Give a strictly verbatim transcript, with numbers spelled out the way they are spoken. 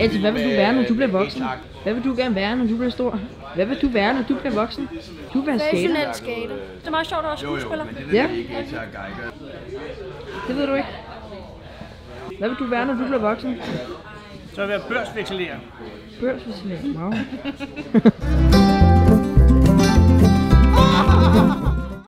Altså, hvad vil du være, når du bliver voksen? Hvad vil du gerne være, når du bliver stor? Hvad vil du være, når du bliver voksen? Du vil være skater. Professionel skater. Det er meget sjovt at være skuespiller. Ja. Det ved du ikke. Hvad vil du være, når du bliver voksen? Så vil jeg være børsvekselerer. Børsvekselerer, wow.